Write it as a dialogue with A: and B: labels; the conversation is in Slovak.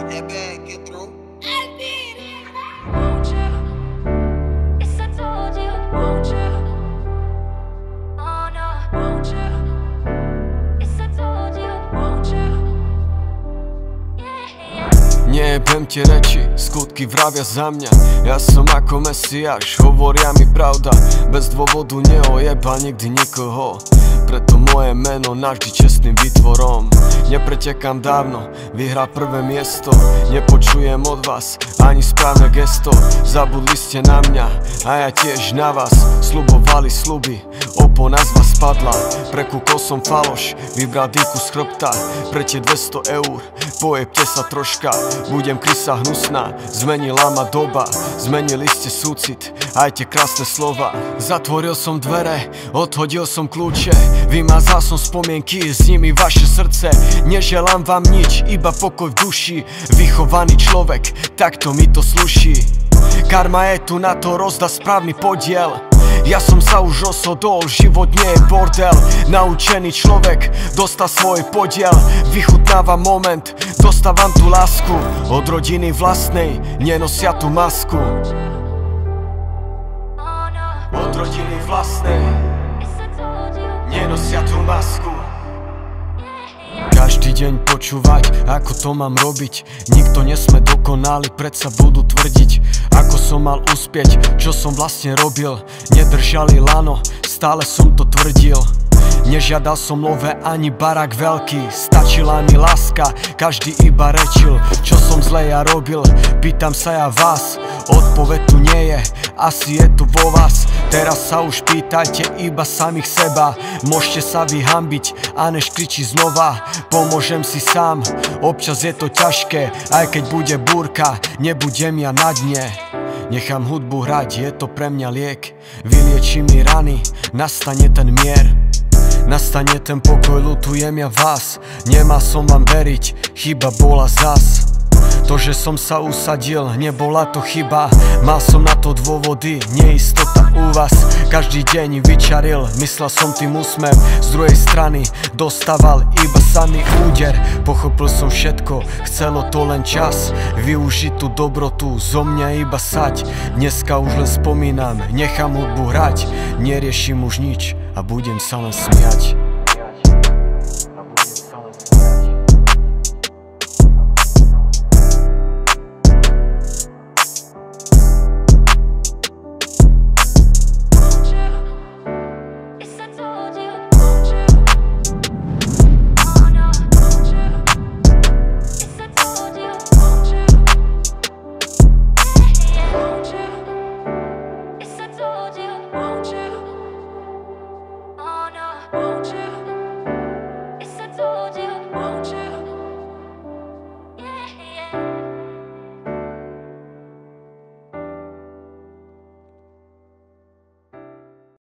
A: That bag get through.
B: I did it. Won't you? Yes, I told you. Won't you? Oh no. Won't you? Yes, I told you. Won't you? Yeah, yeah.
C: Nie jebem ti reči, skutky vravia za mňa. Ja som ako Mesiáš, hovoria mi pravda. Bez dôvodu neojeba nikdy nikoho. Preto moje meno navždy čestným výtvorom. Nepretekám dávno, vyhrá prvé miesto. Nepočujem od vás ani správne gesto. Zabudli ste na mňa a ja tiež na vás. Slubovali sluby, opona z vás spadla. Prekúkol som faloš, vybral dýku z chrbta. Pre tie 200 eur, pojebte sa troška. Budem krysa hnusná, zmenila ma doba. Zmenili ste súcit, aj tie krásne slova. Zatvoril som dvere, odhodil som kľúče. Vymazal som spomienky, s nimi vaše srdce. Neželám vám nič, iba pokoj v duši. Vychovaný človek, takto mi to sluší. Karma je tu na to, rozdá správny podiel. Ja som sa už rozhodol, život nie je bordel. Naučený človek dostal svoj podiel. Vychutnávam moment, dostávam tú lásku. Od rodiny vlastnej nenosia tú masku. Od rodiny vlastnej nenosia tú masku. Každý deň počúvať, ako to mám robiť. Nikto nesme dokonalý, predsa budú tvrdiť, ako som mal uspieť, čo som vlastne robil. Nedržali lano, stále som to tvrdil. Nežiadal som love ani barák veľký, stačila mi láska, každý iba rečil, čo som zle ja robil. Pýtam sa ja vás, odpoveď tu nie je, asi je tu vo vás. Teraz sa už pýtajte iba samých seba. Môžete sa vyhambiť a než kričí znova. Pomôžem si sám, občas je to ťažké. Aj keď bude búrka, nebudem ja na dne. Nechám hudbu hrať, je to pre mňa liek. Vylieči mi rany, nastane ten mier. Nastane ten pokoj, ľutujem ja vás. Nemal som vám veriť, chyba bola zas. To, že som sa usadil, nebola to chyba. Mal som na to dôvody, neistota u vás. Každý deň vyčaril, myslel som tým úsmev. Z druhej strany dostával iba samý úder. Pochopil som všetko, chcelo to len čas. Využiť tú dobrotu, zo mňa iba sať. Dneska už len spomínam, nechám hudbu hrať. Neriešim už nič a budem sa len smiať.